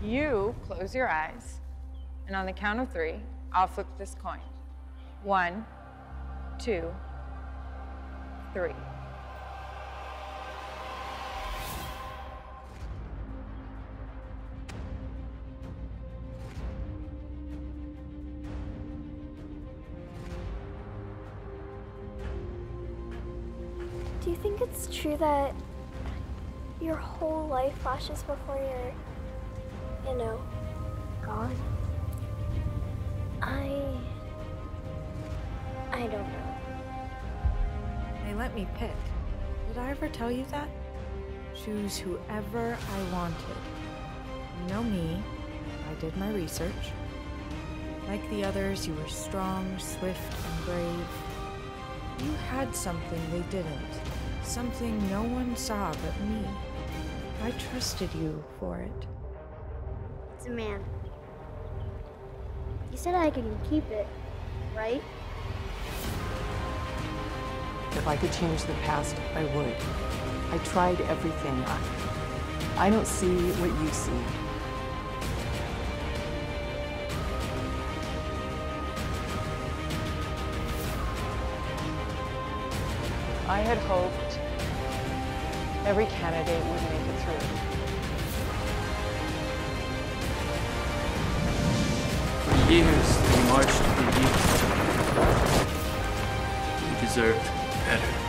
You close your eyes, and on the count of 3, I'll flip this coin. 1, 2, 3. Do you think it's true that your whole life flashes before you're, gone? I don't know. They let me pick. Did I ever tell you that? Choose whoever I wanted. You know me. I did my research. Like the others, you were strong, swift, and brave. You had something they didn't. Something no one saw but me. I trusted you for it. It's a man. You said I could keep it, right? If I could change the past, I would. I tried everything. I don't see what you see. I had hoped every candidate would make it through. For years, we marched for you. You deserved better.